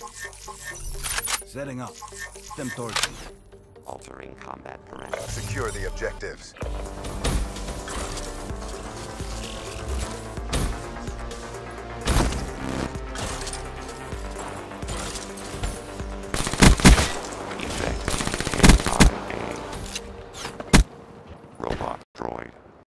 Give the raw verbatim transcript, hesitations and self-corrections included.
Setting up. Them towards me. Altering combat parameters. Secure the objectives.